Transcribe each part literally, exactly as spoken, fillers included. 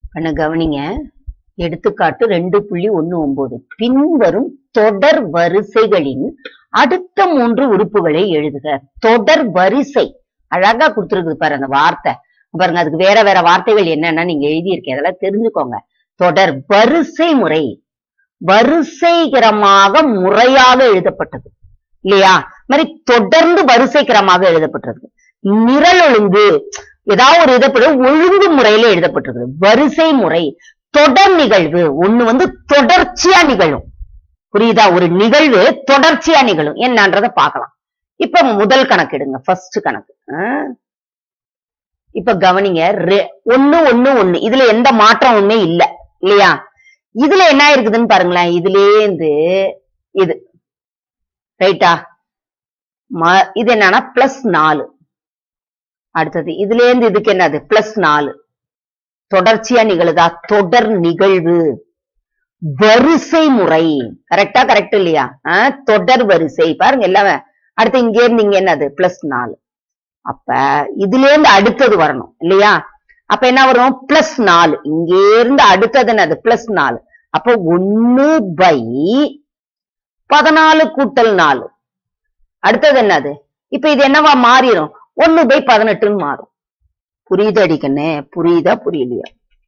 பண்ண கவனிங்க. எடுத்துக்காட்டு ரெண்டு புள்ளி ஒன்னு ஒன்பது. பின்வரும் தொடர் வரிசைகளின் அடுத்த மூன்று உறுப்புகளை எழுதுக. தொடர் வரிசை அழகா கொடுத்துருக்குது பாரு அந்த வார்த்தை. பாருங்க, அதுக்கு வேற வேற வார்த்தைகள் என்னன்னா நீங்க எழுதியிருக்கேன், அதெல்லாம் தெரிஞ்சுக்கோங்க. தொடர் வரிசை முறை, வரிசைகரமாக முறையாக எழுதப்பட்டது இல்லையா? மாதிரி தொடர்ந்து வரிசைகரமாக எழுதப்பட்டிருக்கு. நிரல் ஒழுங்கு ஏதாவது ஒரு இதப்பட ஒழுங்கு முறையில எழுதப்பட்டிருக்கு. வரிசை முறை, தொடர் நிகழ்வு ஒண்ணு வந்து தொடர்ச்சியா நிகழும். புரியுதா? ஒரு நிகழ்வு தொடர்ச்சியா நிகழும் என்னன்றத பாக்கலாம். இப்ப முதல் கணக்கு எடுங்க, ஃபர்ஸ்ட் கணக்கு. இப்ப கவனிங்க, ஒண்ணு ஒண்ணு ஒண்ணு இதுல எந்த மாற்றமுமே இல்ல இல்லையா? இதுல என்ன இருக்குதுன்னு பாருங்களேன். இதுலேந்து இது ரைட்டா, இது என்னன்னா பிளஸ் நாலு. அடுத்தது இதுல இருந்து இதுக்கு என்னது பிளஸ் நாலு. தொடர்ச்சியா நிகழுதா? தொடர் நிகழ்வு. வரிசை முறை கரெக்டா? கரெக்ட் இல்லையா? தொடர் வரிசை பாருங்க எல்லாம். அடுத்து இங்க இருந்து இங்க என்னது பிளஸ் நாலு. அப்ப இதுல இருந்து அடுத்தது வரணும் இல்லையா? அப்ப என்ன வரும்? பிளஸ் நாலு. இங்க இருந்து அடுத்தது என்னது பிளஸ் நாலு. அப்ப ஒன்னு பை பதினாலு கூட்டல் நாலு. அடுத்தது என்னது? இப்ப இது என்னவா மாறிடும்? ஒன்னு பை பதினெட்டுன்னு மாறும். புரியுது அடிக்கண்ணே? புரியுதா புரியலையா?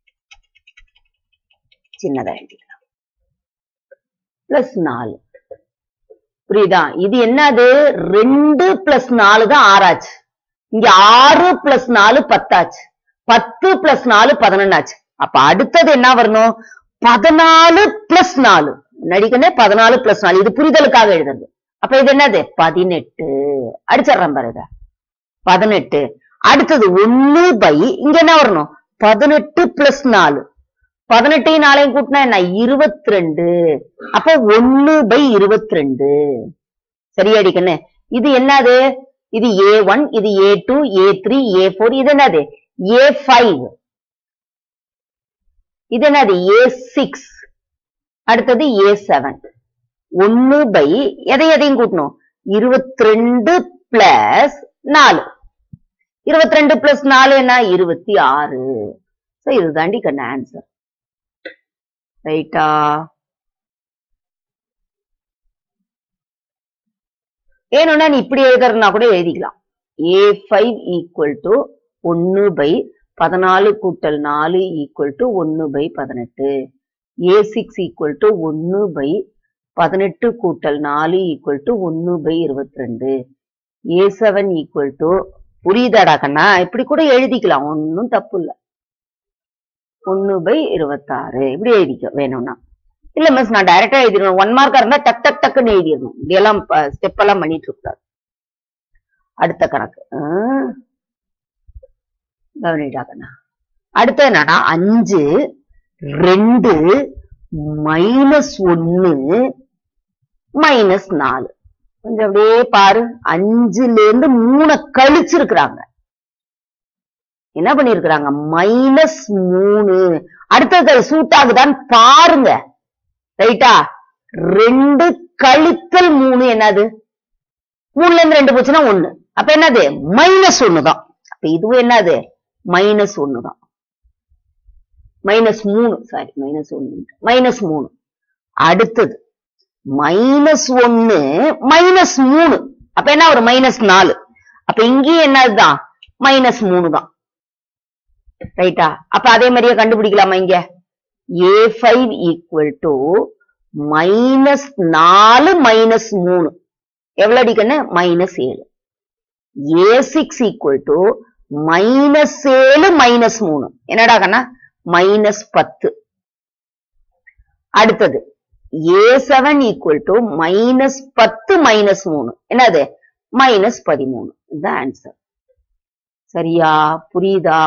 சின்னதா எழுதிக்கலாம். பிளஸ் நாலு. புரியுதா? இது என்னது? ரெண்டு பிளஸ் நாலு தான் ஆறாச்சு. இங்க ஆறு பிளஸ் நாலு பத்தாச்சு. பத்து பிளஸ் நாலு பதினொன்னாச்சு. அப்ப அடுத்தது என்ன வரணும்? பதினாலு பிளஸ் நாலு. நடிக்கனே பதினாலு பிளஸ் நாலு. இது புரிதலுக்காக எழுதுறது. அப்ப இது என்னது? பதினெட்டு. அடிச்சிடறேன் பாருங்க, பதினெட்டு. அடுத்தது ஒன்னு பை இங்க என்ன வரணும்? பதினெட்டு பிளஸ் நாலு. பதினெட்டையும் நாளையும் கூட்டினா என்ன? இருபத்தி ரெண்டு. அப்ப ஒன்னு பை இருபத்தி ரெண்டு. சரியாடிக்கண்ணே? இது என்னது? இது ஏ ஒன், இது A two, A three, A four. இது என்னது? A five. இது என்னது? A six. அடுத்தது ஏ செவன். ஒன்னு பை எதை எதையும் கூட்டணும்? இருபத்தி ரெண்டு பிளஸ் நாலு. இருபத்தி ரெண்டு பிளஸ் நாலு என்ன? இருபத்தி ஆறு. இதுதாண்டி கண்ண ஆன்சர். ரைட்டா? ஏன்னா நீ இப்படி எழுதுறதுனா கூட எழுதிக்கலாம். ஏ ஃபைவ் ஈக்குவல் டு ஒன்னு பை பதினாலு கூட்டல் நாலு ஈக்குவல் டு ஒன்னு பை பதினெட்டு. ஏ சிக்ஸ் ஈக்குவல் டு ஒன்னு பை பதினெட்டு கூட்டல் நாலு ஈக்குவல் டு ஒன்னு பை இருபத்தி ரெண்டு. ஏ செவன் ஈக்குவல் டு, புரியுதாடா கண்ணா? இப்படி கூட எழுதிக்கலாம், ஒன்னும் தப்பு இல்ல. ஒன்னு பை இருபத்தாறு இப்படி எழுதிக்க வேணும்னா. இல்ல மிஸ் நான் டைரக்டா எழுதிடுவேன், ஒன் மார்க்கா இருந்தா டக் டக் டக்குன்னு எழுதிடணும். இதெல்லாம் ஸ்டெப் எல்லாம் பண்ணிட்டு இருக்காரு. அடுத்த கணக்கு கவனிடா கண்ணா. அடுத்த என்னன்னா அஞ்சு ரெண்டு மைனஸ் ஒன்னு மைனஸ் நாலு. கொஞ்சம் அப்படியே பாரு. அஞ்சுல இருந்து மூணு கழிச்சிருக்கிறாங்க. என்ன பண்ணிருக்கிறாங்க? மைனஸ் மூணு. அடுத்தது சூட் ஆகுதான்னு பாருங்க. ரைட்டா? ரெண்டு கழித்தல் மூணு என்னது? மூணுல இருந்து ரெண்டு போச்சுன்னா ஒண்ணு. அப்ப என்னது? மைனஸ் ஒண்ணுதான். அப்ப இதுவும் என்னது? மைனஸ் ஒண்ணுதான். மைனஸ் மூணு. சாரி, மைனஸ் ஒண்ணு மைனஸ் மூணு. அடுத்தது மைனஸ் ஒன்னு மைனஸ் மூணு. அப்ப என்ன ஒரு மைனஸ் நாலு. அப்ப இங்கேயும் என்னதுதான்? மைனஸ் மூணு தான். ரைட்டா? அப்ப அதே மாதிரியே கண்டுபிடிக்கலாமா? இங்க A five equal to minus நாலு மைனஸ் மூணு எவ்வளவு அடிக்கன்னு? மைனஸ் ஏழு. A six equal to minus ஏழு மைனஸ் மூணு என்னடா கண்ணா? மைனஸ் பத்து. அடுத்தது A seven equal to minus பத்து மைனஸ் மூணு என்னது? மைனஸ் பதிமூணு. இதுதான் ஆன்சர். சரியா? புரியுதா?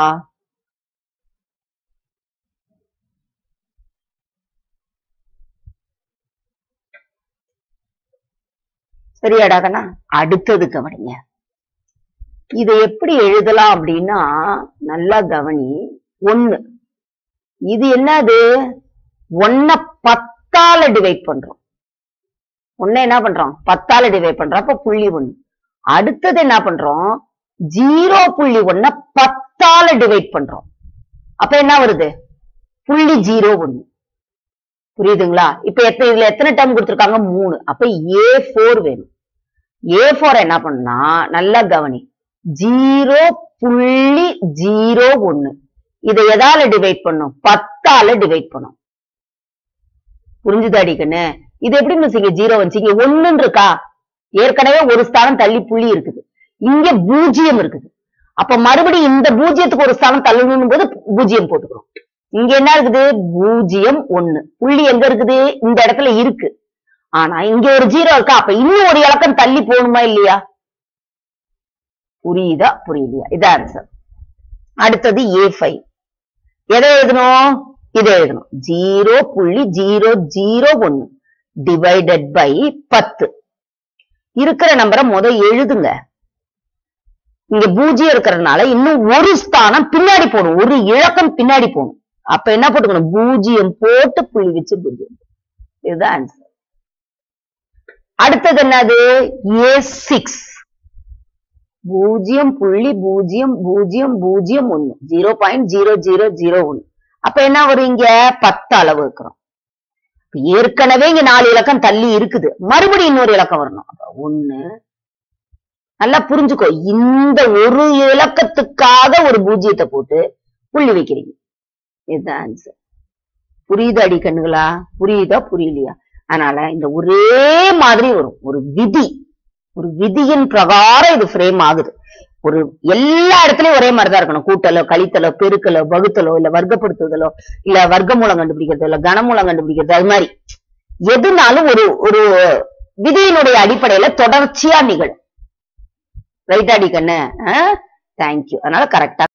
சரியாடா கண்ணா? அடுத்தது கவனிங்க. இதை எப்படி எழுதலாம் அப்படின்னா நல்லா கவனி. ஒண்ணு இது என்னது? ஒன்ன பத்தால டிவைட் பண்றோம். ஒன்ன என்ன பண்றோம்? பத்தால டிவைட் பண்றோம். அப்ப புள்ளி ஒண்ணு. அடுத்தது என்ன பண்றோம்? ஜீரோ புள்ளி ஒன்ன பத்தால டிவைட் பண்றோம். அப்ப என்ன வருது? புள்ளி ஜீரோ ஒண்ணு. புரியுதுங்களா? இப்ப எத்தனை இதுல எத்தனை டேர்ம் கொடுத்திருக்காங்க? மூணு. அப்ப ஏ ஃபோர் வேணும். ஏ ஃபோர் என்ன பண்ணா நல்லா கவனி, ஜீரோ புள்ளி ஜீரோ ஒண்ணு. இதை எதால டிவைட் பண்ணும்? பத்தால டிவைட் பண்ணும். புரிஞ்சுதாடி கண்ணு? இது எப்படி மிஸ் இங்க ஜீரோ வந்துச்சு? இங்க ஒண்ணுன்னு இருக்கா? ஏற்கனவே ஒரு ஸ்தானம் தள்ளி புள்ளி இருக்குது, இங்க பூஜ்ஜியம் இருக்குது. அப்ப மறுபடியும் இந்த பூஜ்ஜியத்துக்கு ஒரு ஸ்தானம் தள்ளணும் போது பூஜ்ஜியம் போட்டுக்கிறோம். இங்க என்ன இருக்குது? பூஜ்ஜியம் ஒண்ணு. புள்ளி எங்க இருக்குது? இந்த இடத்துல இருக்கு. ஆனா இங்க ஒரு ஜீரோ இருக்கா? அப்ப இன்னும் ஒரு இலக்கம் தள்ளி போகணுமா இல்லையா? புரியுதா புரியலையா? இது ஆன்சர். அடுத்தது ஏ ஃபைவ். எதை எழுதணும்? இதை எழுதணும். ஜீரோ புள்ளி ஜீரோ ஜீரோ ஒண்ணு டிவைடட் பை பத்து. இருக்கிற நம்பரை முத எழுதுங்க. இங்க பூஜ்ஜியம் இருக்கிறதுனால இன்னும் ஒரு ஸ்தானம் பின்னாடி போகணும், ஒரு இலக்கம் பின்னாடி போகணும். அப்ப என்ன போட்டுக்கணும்? பூஜ்ஜியம் போட்டு புள்ளி வச்சு பூஜ்ஜியம். இதுதான் ஆன்சர். அடுத்தது என்னது? A six. பூஜ்ஜியம் புள்ளி பூஜ்ஜியம் பூஜ்ஜியம் பூஜ்ஜியம் ஒண்ணு zero point zero zero zero ஒண்ணு. அப்ப என்ன வரும்? இங்க பத்து அளவு இருக்கிறோம். ஏற்கனவே இங்க நாலு இலக்கம் தள்ளி இருக்குது, மறுபடியும் இன்னொரு இலக்கம் வரணும். அப்ப ஒண்ணு. நல்லா புரிஞ்சுக்கோ, இந்த ஒரு இலக்கத்துக்காக ஒரு பூஜ்ஜியத்தை போட்டு புள்ளி வைக்கிறீங்க. இதுதான் ஆன்சர். புரியுதா அடி கண்ணுகளா? புரியுதா புரியலையா? அதனால இந்த ஒரே மாதிரி வரும். ஒரு விதி, ஒரு விதியின் பிரகாரம் இது ஃப்ரேம் ஆகுது. ஒரு எல்லா இடத்துலயும் ஒரே மாதிரிதான் இருக்கணும். கூட்டலோ கழித்தலோ பெருக்கலோ வகுத்தலோ இல்ல வர்க்கப்படுத்துதலோ இல்ல வர்க்கமூலம் கண்டுபிடிக்கிறதோ இல்ல கனமூலம் கண்டுபிடிக்கிறது, அது மாதிரி எதுனாலும் ஒரு ஒரு விதியினுடைய அடிப்படையில தொடர்ச்சியா நிகழும். ரைட் அடி கண்ணு? தேங்க்யூ. அதனால கரெக்டா